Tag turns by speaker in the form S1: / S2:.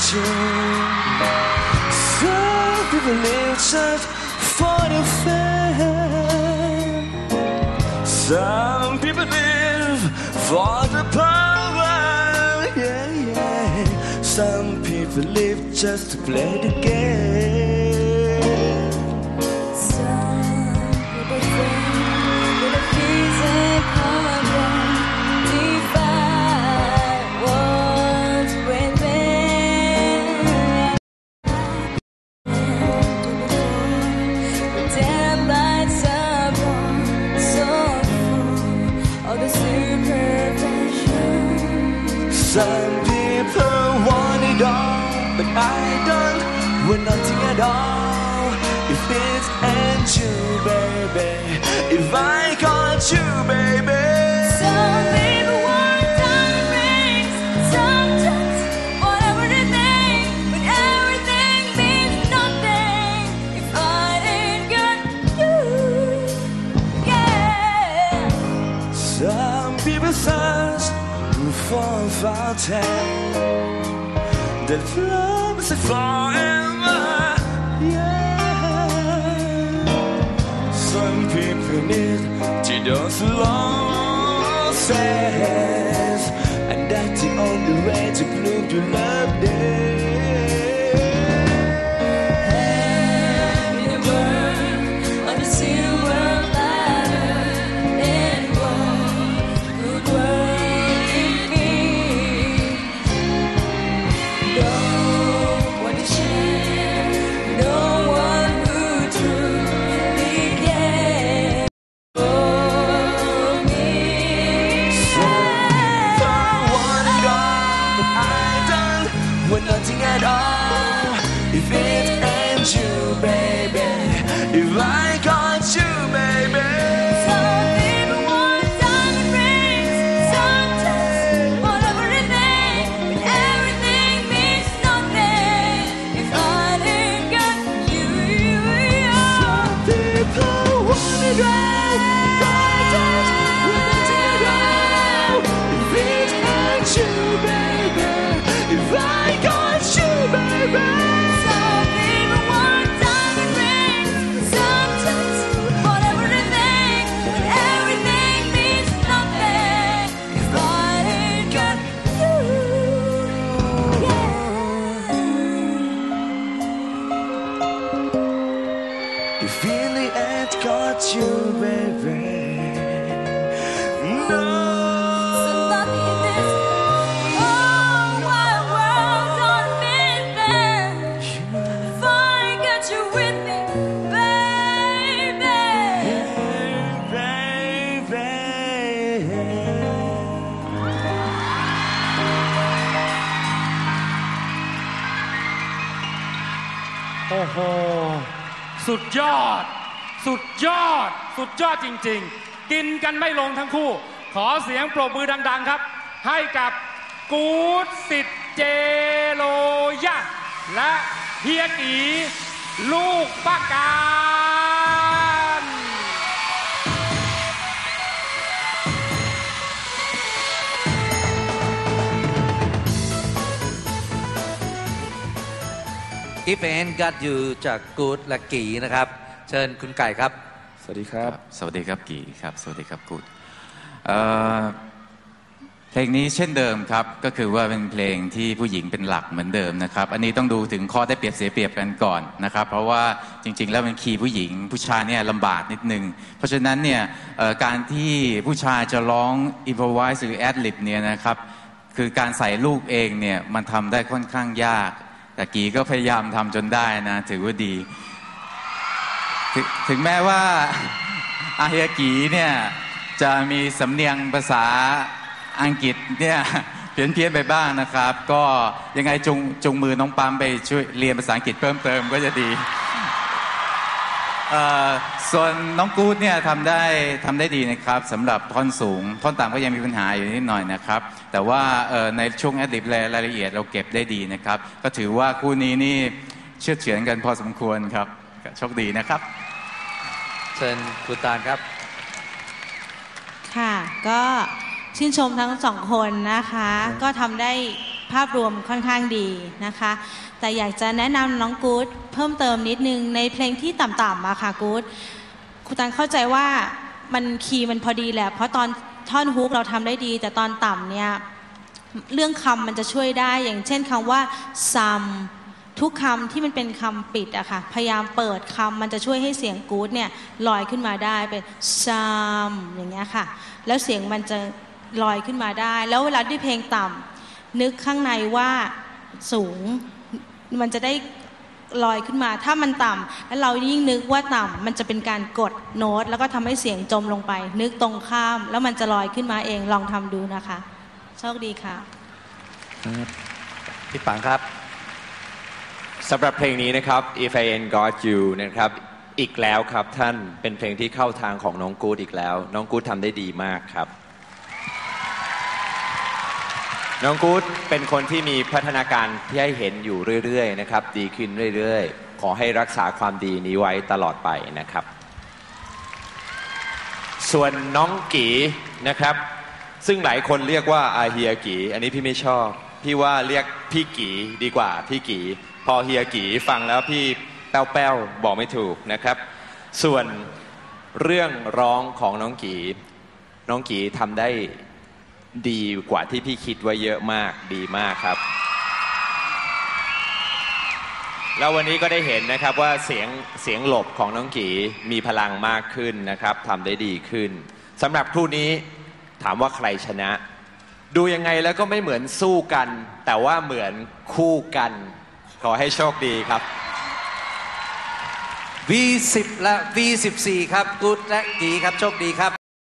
S1: you. Some people live just for the fame. Some people live for the power. Yeah, yeah. Some people live just to play the game.
S2: Some people think that a physical define what's within. The daylights upon so full of the supervision.
S1: Some people want it all, but I don't want nothing at all. If it ain't you, baby, if I got you, baby.
S2: Some people want diamond rings, some just whatever they think, but everything means nothing if I ain't got you. Yeah.
S1: Some people thirst for a fountain that flows forever. Yeah. Some people need to those losses, and that's the only way to prove you love them.
S2: In the world on the silver platter, and what good world it means. No one to share, no one who truly cares for me.
S1: I want it all, but I don't want nothing at all. If it ain't you, baby, if I got you, baby.
S2: Some people want diamond rings, some just whatever they think, but everything means nothing if I ain't got you.
S1: Some people want it all, but I don't want nothing at all. If it ain't you, baby, if I got you, baby.
S2: Some people want diamond rings, some just whatever they think, but everything means nothing if I ain't got you. Yeah.
S1: If really ain't got you, baby. No.
S2: So nothing in this whole wide world don't mean that if I ain't got you with me, baby.
S1: Baby.
S3: โอ้โหสุดยอด สุดยอด สุดยอดจริงๆ กินกันไม่ลงทั้งคู่ ขอเสียงปรบมือดังๆครับ ให้กับกู๊ดสิทธิ์เจโลยะและเฮียกีลูกป้าการ
S4: กิฟเอนกัดอยู่จากกูดและกีนะครับเชิญคุณไก่ครับ
S5: สวัสดีครับ
S6: สวัสดีครับกีครับสวัสดีครับกูดเพลงนี้เช่นเดิมครับก็คือว่าเป็นเพลงที่ผู้หญิงเป็นหลักเหมือนเดิมนะครับอันนี้ต้องดูถึงข้อได้เปรียบเสียเปรียบกันก่อนนะครับเพราะว่าจริงๆแล้วเป็นคีย์ผู้หญิงผู้ชายเนี่ยลำบากนิดนึงเพราะฉะนั้นเนี่ยการที่ผู้ชายจะร้อง improvise หรือ ad lib เนี่ยนะครับคือการใส่ลูกเองเนี่ยมันทำได้ค่อนข้างยากแต่กีก็พยายามทำจนได้นะถือว่าดีถึงแม้ว่าอาเฮียกีเนี่ยจะมีสำเนียงภาษาอังกฤษเนี่ยเพี้ยนไปบ้างนะครับก็ยังไงจุงมือน้องปั๊มไปช่วยเรียนภาษาอังกฤษเพิ่มเติมก็จะดีส่วนน้องกู๊ดเนี่ยทำได้ดีนะครับสำหรับท่อนสูงท่อนต่ำก็ยังมีปัญหาอยู่นิดหน่อยนะครับแต่ว่าในช่วงแอดลิบรายละเอียดเราเก็บได้ดีนะครับก็ถือว่าคู่นี้นี่เชื่อเฉือนกันพอสมควรครับโชคดีนะครับ
S4: เชิญคุณตาลครับ
S7: ค่ะก็ชื่นชมทั้งสองคนนะคะก็ทำได้
S5: ภาพรวมค่อนข้างดีนะคะแต่อยากจะแนะนำน้องกู๊ดเพิ่มเติมนิดนึงในเพลงที่ต่ำๆอะค่ะกู๊ดครูตังเข้าใจว่ามันคีย์มันพอดีแหละเพราะตอนท่อนฮุกเราทำได้ดีแต่ตอนต่ำเนี่ยเรื่องคำมันจะช่วยได้อย่างเช่นคำว่า some ทุกคำที่มันเป็นคำปิดอะค่ะพยายามเปิดคำมันจะช่วยให้เสียงกู๊ดเนี่ยลอยขึ้นมาได้เป็น some อย่างเงี้ยค่ะแล้วเสียงมันจะลอยขึ้นมาได้แล้วเวลาที่เพลงต่ำนึกข้างในว่าสูงมันจะได้ลอยขึ้นมาถ้ามันต่ำแล้วเรายิ่งนึกว่าต่ำมันจะเป็นการกดโน้ตแล้วก็ทำให้เสียงจมลงไปนึกตรงข้ามแล้วมันจะลอยขึ้นมาเองลองทำดูนะคะโชคดีค่ะ
S7: พี่ปังครับสำหรับเพลงนี้นะครับ If I Ain't Got You นะครับอีกแล้วครับท่านเป็นเพลงที่เข้าทางของน้องกู๊ดอีกแล้วน้องกู๊ดทำได้ดีมากครับน้องกู๊ดเป็นคนที่มีพัฒนาการที่ให้เห็นอยู่เรื่อยๆนะครับดีขึ้นเรื่อยๆขอให้รักษาความดีนี้ไว้ตลอดไปนะครับส่วนน้องกีนะครับซึ่งหลายคนเรียกว่าอาเฮียกีอันนี้พี่ไม่ชอบพี่ว่าเรียกพี่กีดีกว่าพี่กีพอเฮียกีฟังแล้วพี่แป้วๆบอกไม่ถูกนะครับส่วนเรื่องร้องของน้องกีทำได้ดีกว่าที่พี่คิดไว้เยอะมากดีมากครับแล้ววันนี้ก็ได้เห็นนะครับว่าเสียงหลบของน้องกีมีพลังมากขึ้นนะครับทำได้ดีขึ้นสำหรับคู่นี้ถามว่าใครชนะดูยังไงแล้วก็ไม่เหมือนสู้กันแต่ว่าเหมือนคู่กันขอให้โชคดีครับ
S4: V10 และ V14 ครับกู๊ดและกีครับโชคดีครับ